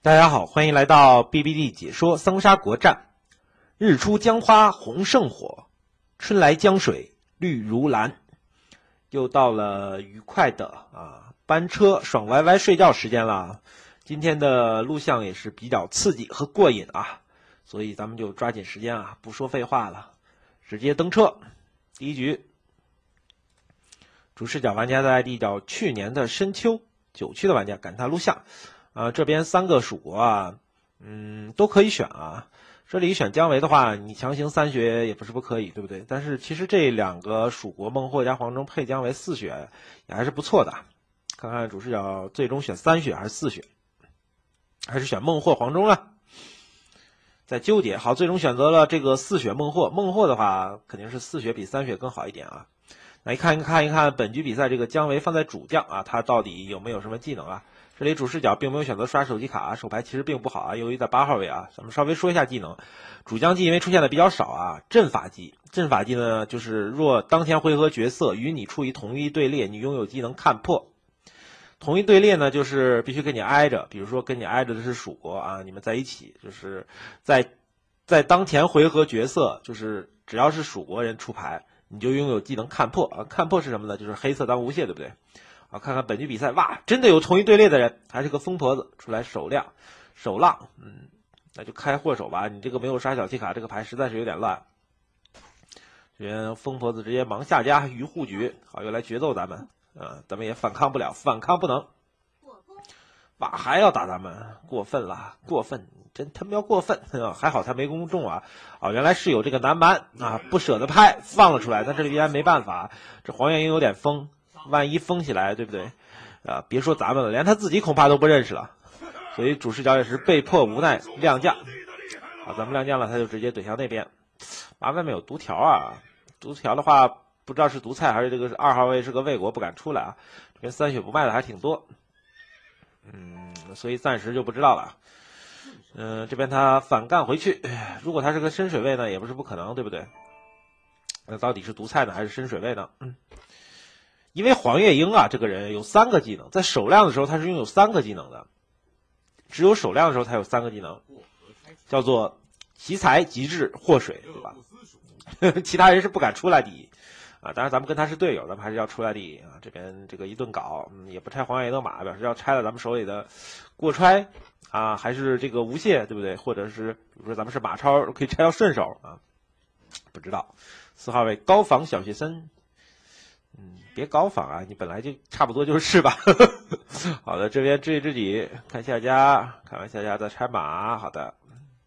大家好，欢迎来到 BBD 解说桑沙国战。日出江花红胜火，春来江水绿如蓝。又到了愉快的班车爽歪歪睡觉时间了。今天的录像也是比较刺激和过瘾啊，所以咱们就抓紧时间啊，不说废话了，直接登车。第一局，主视角玩家的 ID 叫去年的深秋，9区的玩家感叹录像。这边3个蜀国啊，都可以选啊。这里选姜维的话，你强行3血也不是不可以，对不对？但是其实这2个蜀国孟获加黄忠配姜维4血也还是不错的。看看主视角最终选3血还是4血，还是选孟获黄忠啊？在纠结。好，最终选择了这个4血孟获。孟获的话，肯定是4血比3血更好一点啊。来看一看本局比赛这个姜维放在主将啊，他到底有没有什么技能啊？这里主视角并没有选择刷手机卡，手牌其实并不好啊，由于在8号位啊。咱们稍微说一下技能，主将技因为出现的比较少啊。阵法技呢，就是若当前回合角色与你处于同一队列，你拥有技能看破。同一队列呢，就是必须跟你挨着，比如说跟你挨着的是蜀国啊，你们在一起，就是在当前回合角色，就是只要是蜀国人出牌，你就拥有技能看破啊。看破是什么呢？就是黑色当无懈，对不对？看看本局比赛，哇，真的有同一队列的人，还是个疯婆子出来手浪，那就开祸手吧。你这个没有刷小气卡，这个牌实在是有点乱。这边疯婆子直接忙下家于护局，好，又来决斗咱们，咱们也反抗不了，反抗不能。哇，还要打咱们，过分了，过分，真他喵过分！还好他没攻中啊，原来是有这个南蛮啊，不舍得拍，放了出来，但这里边没办法，这黄月英有点疯。万一封起来，对不对？别说咱们了，连他自己恐怕都不认识了。所以主视角也是被迫无奈亮将。咱们亮将了，他就直接怼向那边。外面有毒条啊！毒条的话，不知道是毒菜还是这个2号位是个魏国不敢出来啊。这边3血不卖的还挺多。所以暂时就不知道了。这边他反干回去，如果他是个深水位呢，也不是不可能，对不对？那到底是毒菜呢，还是深水位呢？因为黄月英啊，这个人有3个技能，在首亮的时候他是拥有3个技能的，只有首亮的时候才有3个技能，叫做奇才、极致、祸水，对吧？其他人是不敢出来第一啊。当然咱们跟他是队友，咱们还是要出来第一啊。这边这个一顿搞，也不拆黄月英的马，表示要拆了咱们手里的过揣啊，还是这个无懈，对不对？或者是比如说咱们是马超，可以拆到顺手啊，不知道。4号位高仿小学生。别高仿啊，你本来就差不多就是吧。好的，这边知己知己，看下家，看完下家再拆马。好的，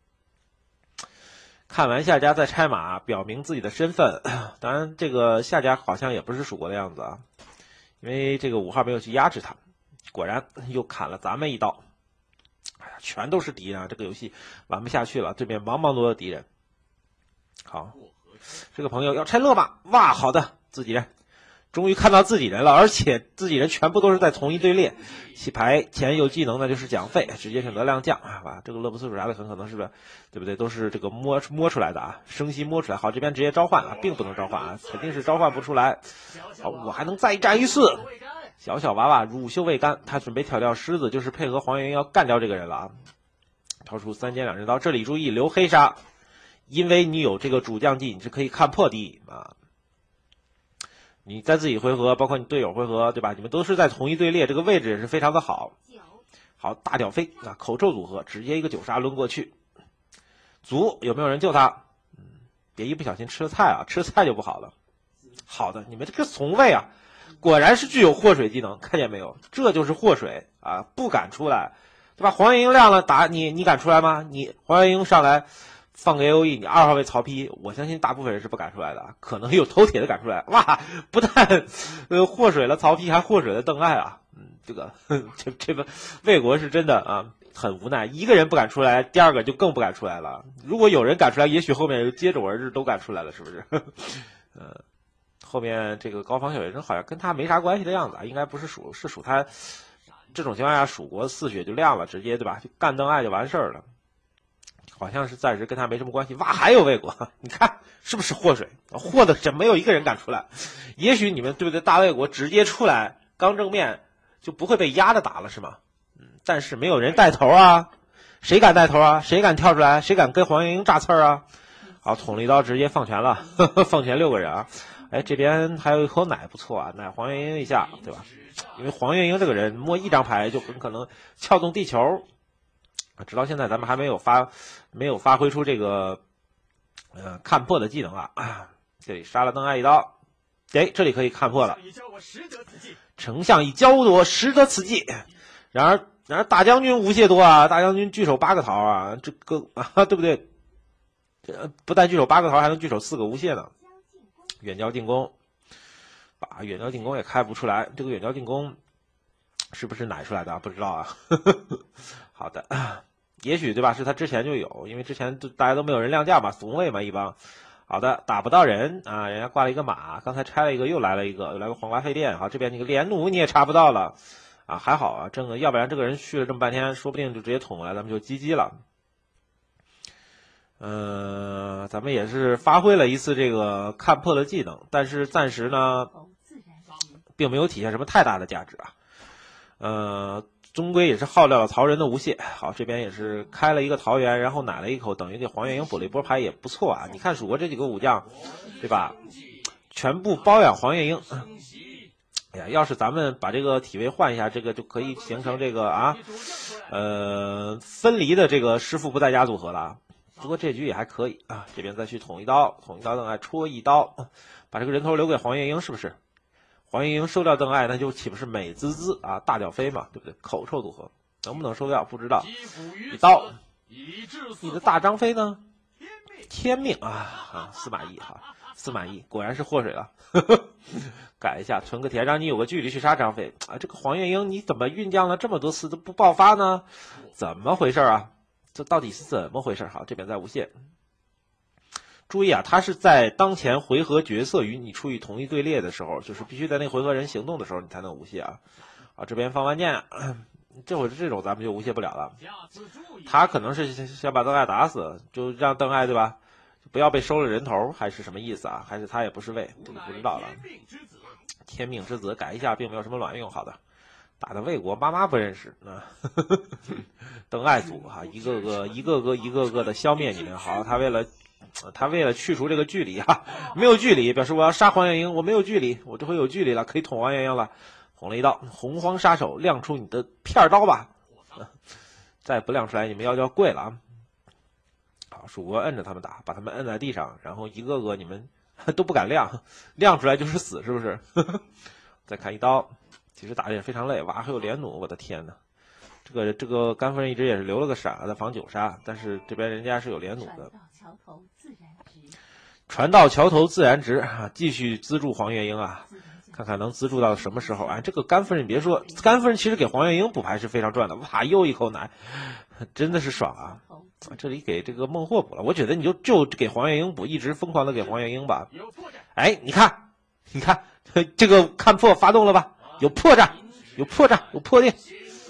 看完下家再拆马，表明自己的身份。当然，这个下家好像也不是蜀国的样子啊，因为这个5号没有去压制他，果然又砍了咱们一刀。全都是敌人啊，这个游戏玩不下去了，对面茫茫多的敌人。好，这个朋友要拆勒马，哇，好的，自己人。终于看到自己人了，而且自己人全部都是在同一队列。洗牌前有技能那就是奖费，直接选择亮将啊！这个勒布斯属啥的很可能是不是，对不对？都是这个摸出来的啊，生息摸出来。好，这边直接召唤并不能召唤啊，肯定是召唤不出来。好，我还能再战一次。小娃娃乳臭未干，他准备挑掉狮子，就是配合黄月英要干掉这个人了啊！掏出3尖2刃刀，这里注意留黑杀，因为你有这个主将技，你是可以看破的啊。你在自己回合，包括你队友回合，对吧？你们都是在同一队列，这个位置也是非常的好。好，大屌飞啊，口臭组合，直接一个9杀抡过去。足有没有人救他？别一不小心吃了菜啊，吃了菜就不好了。好的，你们这个从位啊，果然是具有祸水技能，看见没有？这就是祸水啊，不敢出来，对吧？黄月英亮了打你，你敢出来吗？你黄月英上来。放个 AOE， 你2号位曹丕，我相信大部分人是不敢出来的，可能有头铁的敢出来。哇，不但祸水了曹丕，还祸水了邓艾啊！这个魏国是真的啊，很无奈，一个人不敢出来，第2个就更不敢出来了。如果有人敢出来，也许后面就接踵而至都敢出来了，是不是？后面这个高仿小学生好像跟他没啥关系的样子啊，应该不是蜀，是蜀他这种情况下，蜀国4血就亮了，直接对吧？就干邓艾就完事儿了。好像是暂时跟他没什么关系。哇，还有魏国，你看是不是祸水？祸的真没有一个人敢出来。也许你们对不对？大魏国直接出来刚正面就不会被压着打了，是吗？但是没有人带头啊， 谁敢带头啊？谁敢跳出来？谁敢跟黄月英炸刺儿啊？好，捅了一刀，直接放权了，放权6个人啊！哎，这边还有一口奶，不错啊，奶黄月英一下，对吧？因为黄月英这个人摸一张牌就很可能撬动地球，直到现在咱们还没有发挥出这个看破的技能啊！这里杀了邓艾一刀，哎，这里可以看破了。丞相已教我识得此计，然而大将军无懈多啊，大将军聚首8个桃啊，这个啊，对不对？不但聚首8个桃，还能聚首4个无懈呢。远交近攻，把远交近攻也开不出来，这个远交近攻是不是奶出来的？不知道啊。好的，也许对吧？是他之前就有，因为之前大家都没有人亮价嘛，怂位嘛一帮。好的，打不到人啊，人家挂了一个马，刚才拆了一个，又来个黄瓜废电。好，这边那个连弩你也查不到了啊，还好啊，要不然这个人续了这么半天，说不定就直接捅过来，咱们就GG了。咱们也是发挥了一次这个看破的技能，但是暂时呢，并没有体现什么太大的价值啊。终归也是耗掉了曹仁的无懈。好，这边也是开了一个桃园，然后奶了一口，等于给黄月英补了一波牌，也不错啊。你看蜀国这几个武将，对吧？全部包养黄月英。哎呀，要是咱们把这个体位换一下，这个就可以形成这个分离的这个师傅不在家组合了。不过这局也还可以啊。这边再去捅一刀，邓艾戳一刀，把这个人头留给黄月英，是不是？黄月英收掉邓艾，那就岂不是美滋滋啊？大脚飞嘛，对不对？口臭组合能不能收掉不知道。一刀，你的大张飞呢？天命啊！司马懿哈，司马懿果然是祸水了。改一下，存个田，让你有个距离去杀张飞啊！这个黄月英你怎么酝酿了这么多次都不爆发呢？怎么回事啊？这到底是怎么回事？好，这边在无懈。注意啊，他是在当前回合角色与你处于同一队列的时候，就是必须在那个回合人行动的时候，你才能无懈啊。啊，这边放万箭，这会这种咱们就无懈不了了。他可能是想把邓艾打死，就让邓艾对吧，不要被收了人头，还是什么意思啊？还是他也不是魏，这个不知道了。天命之子改一下，并没有什么卵用。好的，打的魏国妈妈不认识啊。邓艾组哈，一个个的消灭你们。好，他为了去除这个距离啊，没有距离，表示我要杀黄月英，我没有距离，我这回有距离了，可以捅黄月英了。捅了一刀，洪荒杀手，亮出你的片刀吧！再不亮出来，你们要跪了啊！好，蜀国摁着他们打，把他们摁在地上，然后一个个你们都不敢亮，亮出来就是死，是不是？再砍一刀，其实打的也非常累，哇，还有连弩，我的天哪！这个甘夫人一直也是留了个闪在防9杀，但是这边人家是有连弩的。船到桥头自然直啊！继续资助黄月英啊！看看能资助到什么时候啊！这个甘夫人别说，甘夫人其实给黄月英补牌是非常赚的，哇，又一口奶，真的是爽啊！这里给这个孟获补了，我觉得你就给黄月英补，一直疯狂的给黄月英吧。哎，你看，这个看破发动了吧？有破绽，有破电。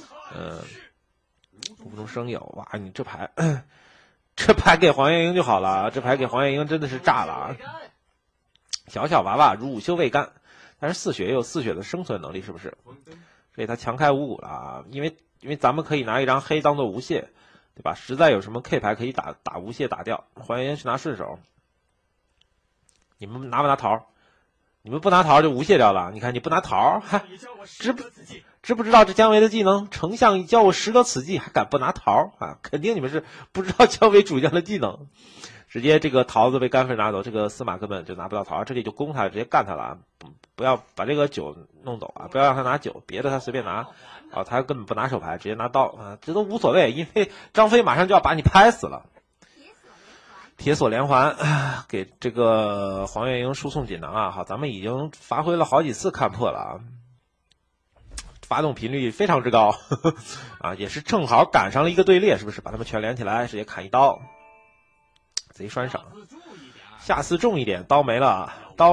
无中生有，哇！你这牌，这牌给黄月英就好了，这牌给黄月英真的是炸了啊！小小娃娃如午休未干。但是4血也有4血的生存能力，是不是？所以他强开5股了啊！因为咱们可以拿一张黑当做无懈，对吧？实在有什么 K 牌可以打无懈打掉。黄月英去拿顺手，你们拿不拿桃？你们不拿桃就无懈掉了。你看你不拿桃，知不知道这姜维的技能？丞相已教我识得此计，还敢不拿桃啊？肯定你们是不知道姜维主将的技能。直接这个桃子被甘夫人拿走，这个司马根本就拿不到桃，这里就攻他，直接干他了啊！不要把这个酒弄走啊！不要让他拿酒，别的他随便拿啊！他根本不拿手牌，直接拿刀啊！这都无所谓，因为张飞马上就要把你拍死了。铁锁连环给这个黄月英输送锦囊啊！好，咱们已经发挥了好几次看破了啊！发动频率非常之高啊，也是正好赶上了一个队列，是不是？把他们全连起来，直接砍一刀。贼栓赏，下次重一点，刀没了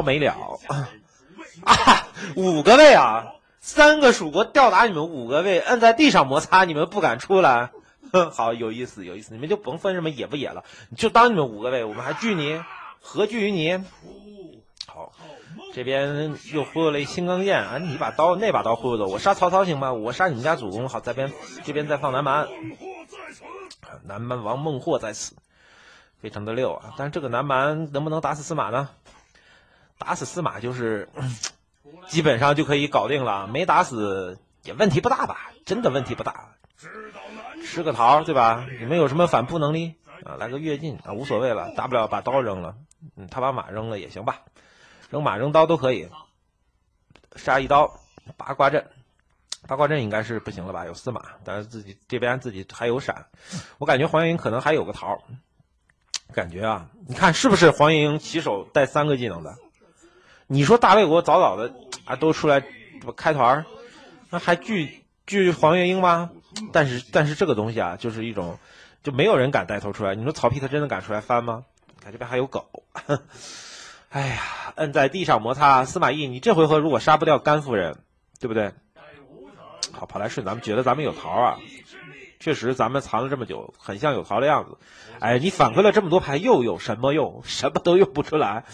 啊！5个位啊，3个蜀国吊打你们5个位，摁在地上摩擦，你们不敢出来，好有意思，你们就甭分什么野不野了，你就当你们5个位，我们还惧你，何惧于你？好，这边又忽悠了一青钢剑啊！你把刀那把刀忽悠的，我杀曹操行吗？我杀你们家主公，好，这边再放南蛮。 南蛮王孟获在此，非常的溜啊！但是这个南蛮能不能打死司马呢？打死司马就是基本上就可以搞定了，没打死也问题不大吧？真的问题不大。吃个桃对吧？你们有什么反扑能力啊？来个跃进啊，无所谓了，大不了把刀扔了。他把马扔了也行吧，扔马扔刀都可以。杀一刀，八卦阵。八卦阵应该是不行了吧？有司马，但是自己这边自己还有闪，我感觉黄月英可能还有个桃，感觉啊，你看是不是黄月英起手带3个技能的？你说大魏国早早的啊都出来开团，那还惧黄月英吗？但是这个东西啊，就是一种就没有人敢带头出来。你说曹丕他真的敢出来翻吗？看这边还有狗，哎呀，摁在地上摩擦。司马懿，你这回合如果杀不掉甘夫人，对不对？好，跑来顺咱们觉得咱们有桃啊，确实咱们藏了这么久，很像有桃的样子。哎，你反馈了这么多牌，又有什么用？什么都用不出来。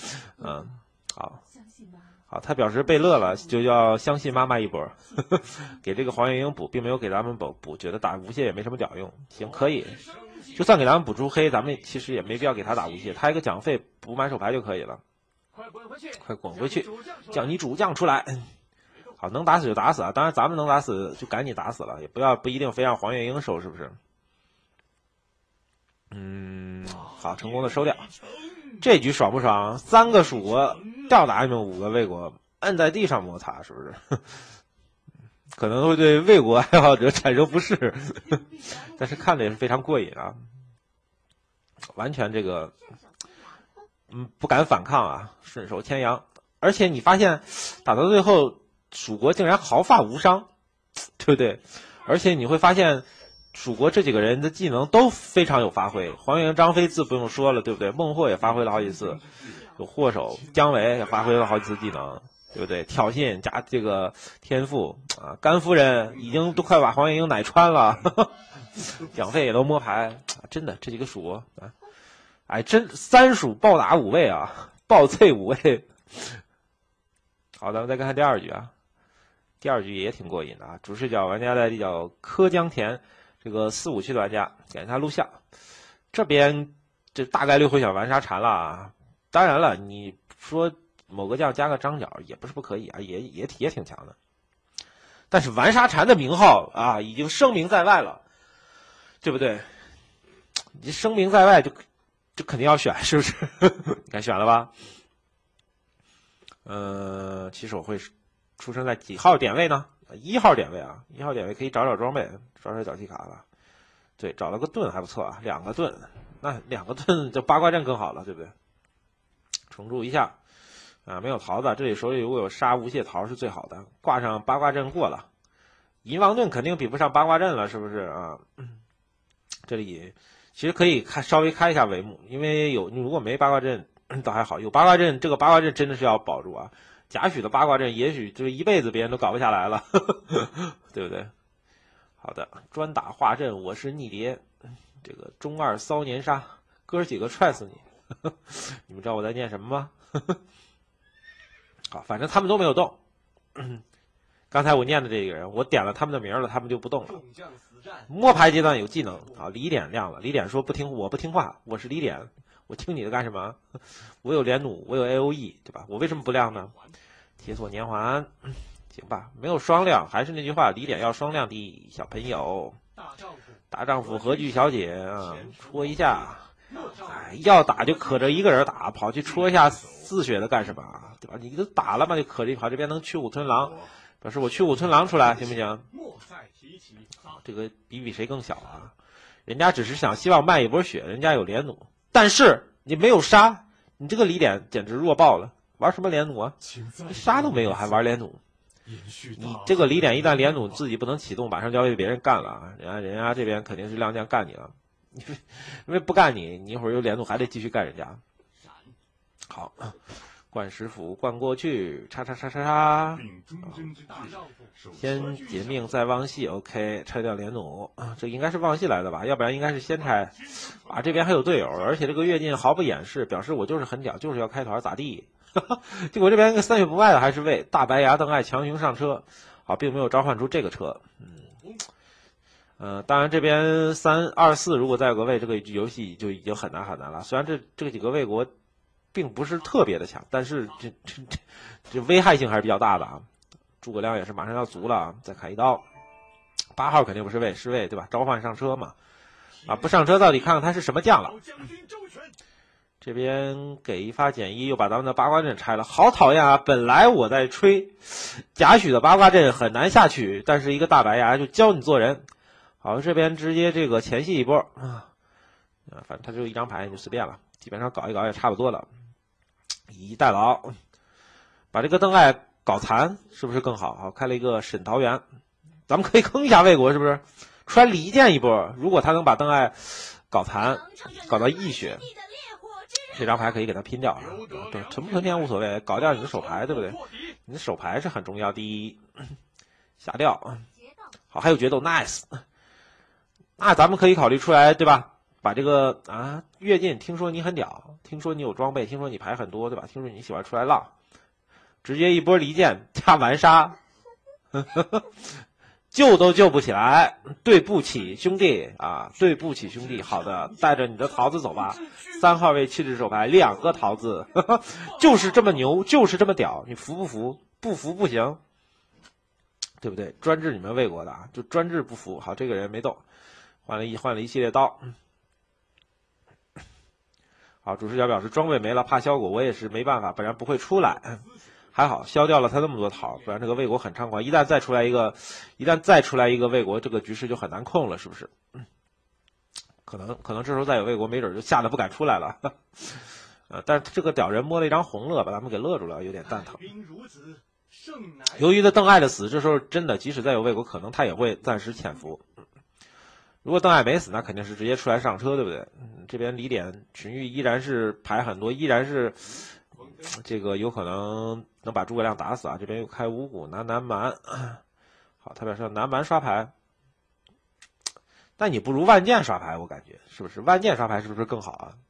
好，他表示被乐了，就要相信妈妈一波，给这个黄月英补，并没有给咱们补，觉得打无懈也没什么屌用。行，可以，就算给咱们补朱黑，咱们其实也没必要给他打无懈，他一个奖费补满手牌就可以了。快滚回去，叫你主将出来。好，能打死就打死啊！当然，咱们能打死就赶紧打死了，也不一定非让黄月英收，是不是？好，成功的收掉。这局爽不爽？3个蜀国吊打你们5个魏国，摁在地上摩擦，是不是？可能会对魏国爱好者产生不适，但是看的也是非常过瘾啊！完全这个，不敢反抗啊，顺手牵羊。而且你发现打到最后，蜀国竟然毫发无伤，对不对？而且你会发现蜀国这几个人的技能都非常有发挥，黄元、张飞自不用说了，对不对？孟获也发挥了好几次，有祸首姜维也发挥了好几次技能，对不对？挑衅加这个天赋啊，甘夫人已经都快把黄元英奶穿了，蒋费也都摸牌，真的这几个蜀国啊，哎，真3蜀暴打5魏啊，暴脆5魏。好，咱们再看看第2局啊。第2局也挺过瘾的啊！主视角玩家的叫柯江田，这个4、5区的玩家点一下录像。这边这大概率会想玩杀禅了啊！当然了，你说某个将加个张角也不是不可以啊，也挺强的。但是玩杀禅的名号啊，已经声名在外了，对不对？你声名在外就肯定要选，是不是？你看选了吧？起手会出生在几号点位呢？1号点位啊，1号点位可以找装备，找脚气卡了。对，找了个盾还不错啊，2个盾，那2个盾就八卦阵更好了，对不对？重铸一下啊，没有桃子，这里手里如果有杀无懈桃是最好的，挂上八卦阵过了。银王盾肯定比不上八卦阵了，是不是啊？这里其实可以稍微开一下帷幕，因为你如果没八卦阵倒还好，有八卦阵，这个八卦阵真的是要保住啊。贾诩的八卦阵也许就是一辈子别人都搞不下来了，对不对？好的，专打化阵，我是逆蝶，这个中2骚年杀，哥几个踹死你！你们知道我在念什么吗？好，反正他们都没有动。刚才我念的这个人，我点了他们的名了，他们就不动了。摸牌阶段有技能啊，李典亮了。李典说我不听话，我是李典，我听你的干什么？我有连弩，我有 AOE， 对吧？我为什么不亮呢？铁索年环，行吧，没有双亮，还是那句话，李典要双亮的小朋友。大丈夫何惧小姐啊？戳一下，哎，要打就可着一个人打，跑去戳一下4血的干什么？对吧？你都打了嘛，就可着跑这边能驱虎吞狼，表示我驱虎吞狼出来，行不行？这个比谁更小啊？人家只是希望卖一波血，人家有连弩，但是你没有杀，你这个李典简直弱爆了，玩什么连弩啊？杀都没有还玩连弩？你这个李典一旦连弩自己不能启动，马上就要被别人干了啊！人家这边肯定是亮将干你了，因为不干你一会儿有连弩还得继续干人家。好，灌石斧灌过去，叉，先解命再忘戏 ，OK， 拆掉连弩，这应该是忘戏来的吧？要不然应该是先拆。啊，这边还有队友，而且这个跃进毫不掩饰，表示我就是很屌，就是要开团，咋地？结果这边一个3血不败的还是魏，大白牙邓艾强行上车，好，并没有召唤出这个车。 当然这边324如果再有个魏，这个游戏就已经很难了。虽然这几个魏国并不是特别的强，但是这危害性还是比较大的啊。诸葛亮也是马上要卒了，再砍一刀。8号肯定不是魏，是魏对吧？召唤上车嘛，啊，不上车到底看看他是什么将了。这边给一发减1，又把咱们的八卦阵拆了，好讨厌啊！本来我在吹贾诩的八卦阵很难下去，但是一个大白牙就教你做人。好，这边直接这个前戏一波反正他就一张牌，你就随便了，基本上搞一搞也差不多了。以逸待劳，把这个邓艾搞残是不是更好？好，开了一个沈桃园，咱们可以坑一下魏国，是不是？出来离间一波，如果他能把邓艾搞残，搞到1血，这张牌可以给他拼掉。对，存不存天无所谓，搞掉你的手牌，对不对？你的手牌是很重要。第一，下掉，好，还有决斗 ，nice。那咱们可以考虑出来，对吧？把这个跃进，听说你很屌，听说你有装备，听说你牌很多，对吧？听说你喜欢出来浪，直接一波离间加完杀，救都救不起来，对不起兄弟啊，对不起兄弟。好的，带着你的桃子走吧。3号位气质手牌2个桃子，就是这么牛，就是这么屌，你服不服？不服不行，对不对？专治你们魏国的啊，就专治不服。好，这个人没动。换了一系列刀，好，主视角表示装备没了，怕削果，我也是没办法，不然不会出来。还好削掉了他那么多桃，不然这个魏国很猖狂。一旦再出来一个魏国，这个局势就很难控了，是不是？可能这时候再有魏国，没准就吓得不敢出来了。但是这个屌人摸了一张红乐，把他们给勒住了，有点蛋疼。由于邓艾的死，这时候真的即使再有魏国，可能他也会暂时潜伏。如果邓艾没死，那肯定是直接出来上车，对不对？这边离点荀彧依然是牌很多，依然是这个有可能能把诸葛亮打死啊。这边又开五谷拿南蛮，好，他表示南蛮刷牌，但你不如万箭刷牌，我感觉是不是？万箭刷牌是不是更好啊？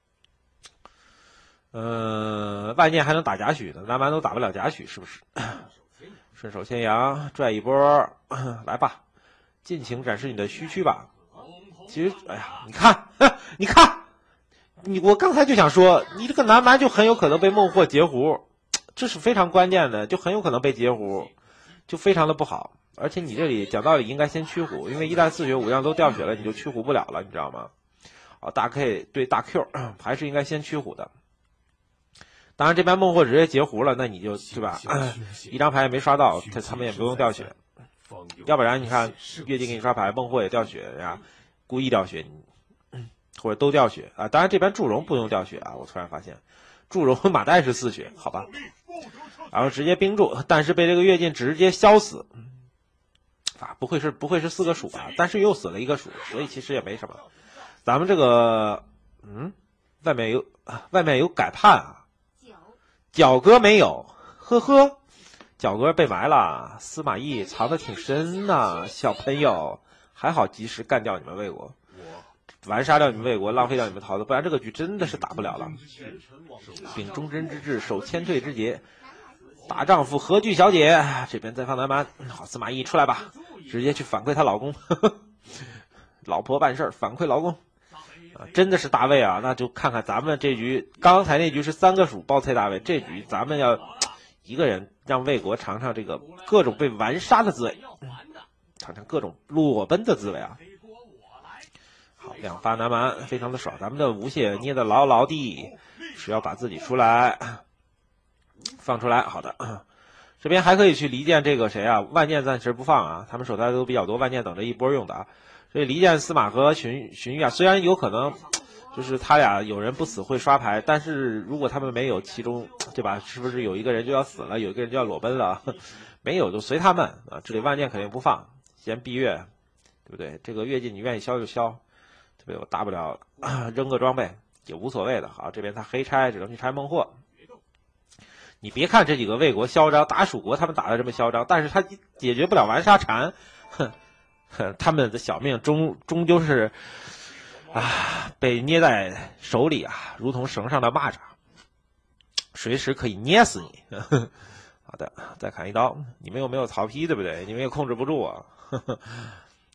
万箭还能打贾诩呢，南蛮都打不了贾诩，是不是？顺手牵羊拽一波，来吧。尽情展示你的虚躯吧。其实，哎呀，你看，我刚才就想说，你这个南蛮就很有可能被孟获截胡，这是非常关键的，就很有可能被截胡，就非常的不好。而且你这里讲道理应该先驱胡，因为一旦4血5将都掉血了，你就驱胡不了了，你知道吗？大 K 对大 Q 还是应该先驱胡的。当然，这边孟获直接截胡了，那你就对吧？一张牌也没刷到，他们也不用掉血。要不然你看越境给你刷牌，孟获也掉血呀，故意掉血，或者都掉血啊。当然这边祝融不用掉血啊，我突然发现祝融马岱是4血，好吧，然后直接冰住，但是被这个越境直接削死啊，不会是4个鼠吧？但是又死了1个鼠，所以其实也没什么。咱们这个外面有改判啊，角哥没有，呵呵。角哥被埋了，司马懿藏得挺深呐，小朋友，还好及时干掉你们魏国，完杀掉你们魏国，浪费掉你们桃子，不然这个局真的是打不了了。秉忠贞之志，守谦退之节，大丈夫何惧小姐？这边再放南蛮，好，司马懿出来吧，直接去反馈她老公，老婆办事反馈老公。真的是大卫啊，那就看看咱们这局，刚才那局是3个鼠包菜大卫，这局咱们要一个人让魏国尝尝这个各种被完杀的滋味，尝尝各种裸奔的滋味啊！好，2发南蛮非常的爽，咱们的无懈捏得牢牢的，只要把自己出来放出来。好的，这边还可以去离间这个谁啊？万箭暂时不放啊，他们手袋都比较多，万箭等着一波用的啊。所以离间司马和荀彧啊，虽然有可能就是他俩有人不死会刷牌，但是如果他们没有其中，对吧？是不是有一个人就要死了，有一个人就要裸奔了？没有就随他们啊！这里万箭肯定不放，先避月，对不对？这个越境你愿意消就消，对不对？我大不了扔个装备也无所谓的。好，这边他黑拆只能去拆孟获。你别看这几个魏国嚣张，打蜀国他们打的这么嚣张，但是他解决不了完杀禅，他们的小命终究是被捏在手里啊，如同绳上的蚂蚱，随时可以捏死你。好的，再砍一刀。你们又没有曹丕，对不对？你们也控制不住我。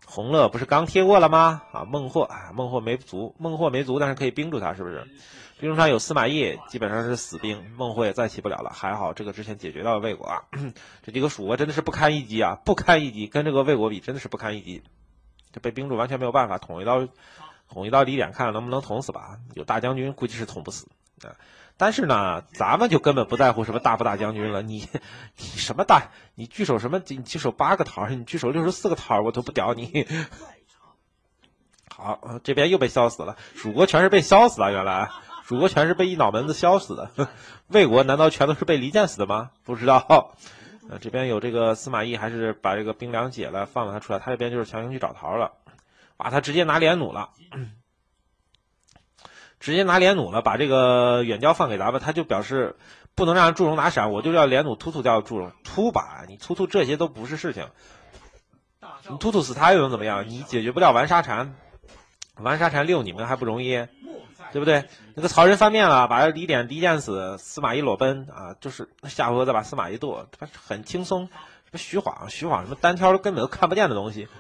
红乐不是刚贴过了吗？啊，孟获没卒，但是可以冰住他，是不是？冰住他有司马懿，基本上是死兵，孟获也再起不了了。还好这个之前解决到了魏国啊，这几个蜀国真的是不堪一击啊，不堪一击，跟这个魏国比真的是不堪一击。这被冰住完全没有办法，捅一刀离点，看看能不能捅死吧。有大将军估计是捅不死啊。但是呢，咱们就根本不在乎什么大不大将军了。你什么大？你聚首什么？你聚首8个桃，你聚首64个桃，我都不屌你。好，这边又被削死了。蜀国全是被削死了，原来蜀国全是被一脑门子削死的。魏国难道全都是被离间死的吗？不知道。这边有这个司马懿，还是把这个兵粮解了，放了他出来。他这边就是强行去找桃了。哇，他直接拿连弩了。把这个远交放给咱们，他就表示不能让祝融拿闪，我就要连弩突掉祝融，突吧，你突这些都不是事情，你突死他又能怎么样？你解决不了玩沙禅6你们还不容易，对不对？那个曹仁翻面了，把李典离间死，司马懿裸奔啊，就是下回合再把司马懿剁，很轻松。什么徐晃什么单挑根本都看不见的东西。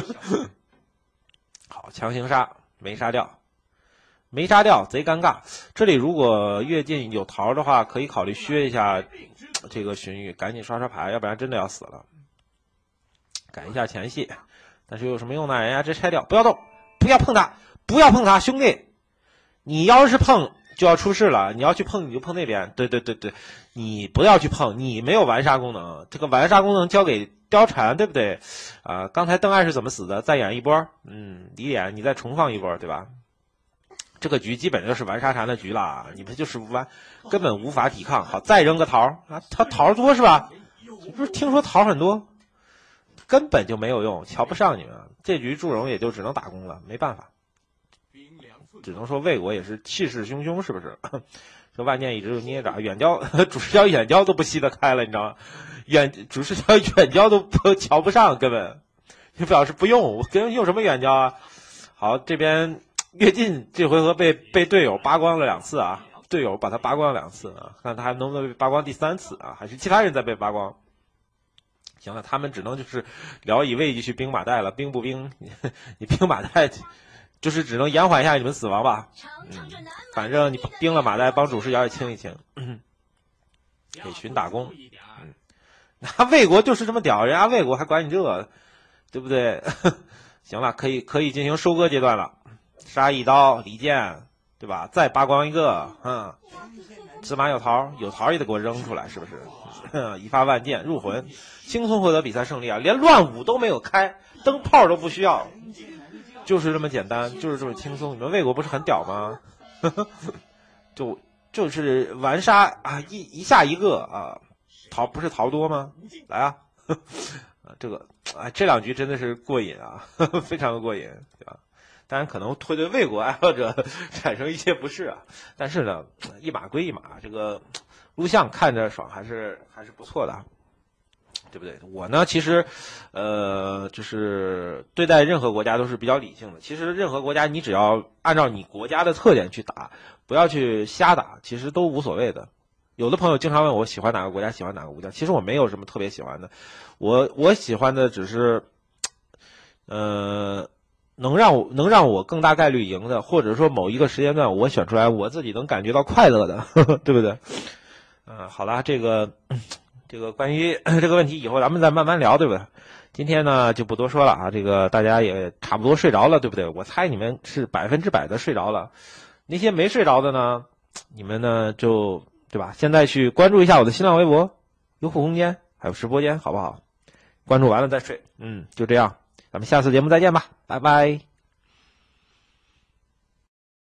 好，强行杀没杀掉，贼尴尬。这里如果越近有桃的话，可以考虑削一下这个荀彧，赶紧刷牌，要不然真的要死了。改一下前戏，但是有什么用呢？人家直接拆掉，不要动，不要碰他，兄弟，你要是碰就要出事了。你要去碰你就碰那边，对，你不要去碰，你没有完杀功能，这个完杀功能交给貂蝉，对不对？刚才邓艾是怎么死的？再演一波，李典你再重放一波，对吧？这个局基本就是玩沙禅的局了，你们就是根本无法抵抗。好，再扔个桃啊，他桃多是吧？你不是听说桃很多，根本就没有用，瞧不上你们。这局祝融也就只能打工了，没办法，只能说魏国也是气势汹汹，是不是？这万箭一直捏着，远交主视角远交都不惜得开了，你知道吗？主视角远交都瞧不上，根本就表示不用，我跟用什么远交啊？好，这边。越近这回合被队友扒光了2次啊，队友把他扒光了2次啊，看他还能不能被扒光第3次啊，还是其他人在被扒光。行了，他们只能就是聊以慰藉去兵马岱了，兵不兵你兵马岱就是只能延缓一下你们死亡吧。反正你兵了马岱，帮主视角也清一清，给荀打工。那魏国就是这么屌，人家魏国还管你这，对不对？行了，可以进行收割阶段了。杀一刀离间，对吧？再扒光一个，芝麻有桃也得给我扔出来，是不是？一发万箭入魂，轻松获得比赛胜利啊！连乱舞都没有开，灯泡都不需要，就是这么简单，就是这么轻松。你们魏国不是很屌吗？就是玩杀啊，一下一个啊，桃不是桃多吗？来啊！这个这2局真的是过瘾啊，非常的过瘾，对吧？当然可能会对魏国爱好者产生一些不适啊，但是呢，一码归一码，这个录像看着爽还是不错的，对不对？我呢，其实，就是对待任何国家都是比较理性的。其实任何国家你只要按照你国家的特点去打，不要去瞎打，其实都无所谓的。有的朋友经常问我喜欢哪个国家，喜欢哪个国家，其实我没有什么特别喜欢的，我喜欢的只是，能让我更大概率赢的，或者说某一个时间段我选出来我自己能感觉到快乐的，对不对？好了，这个关于这个问题以后咱们再慢慢聊，对不对？今天呢就不多说了啊，这个大家也差不多睡着了，对不对？我猜你们是100%的睡着了，那些没睡着的呢，你们呢就对吧？现在去关注一下我的新浪微博、优酷空间还有直播间，好不好？关注完了再睡，就这样。咱们下次节目再见吧，拜拜。